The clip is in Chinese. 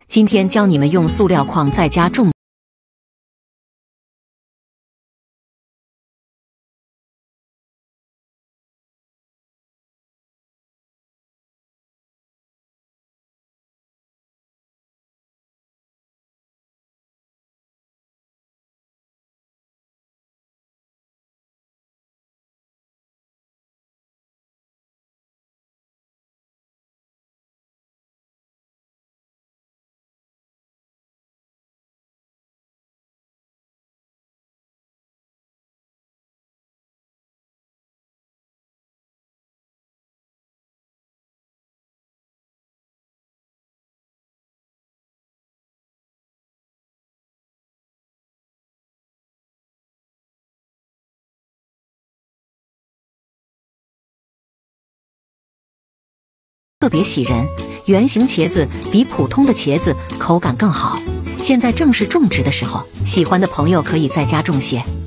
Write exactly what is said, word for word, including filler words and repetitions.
今天教你们用塑料筐在家种。特别喜人，圆形茄子比普通的茄子口感更好。现在正是种植的时候，喜欢的朋友可以在家种些。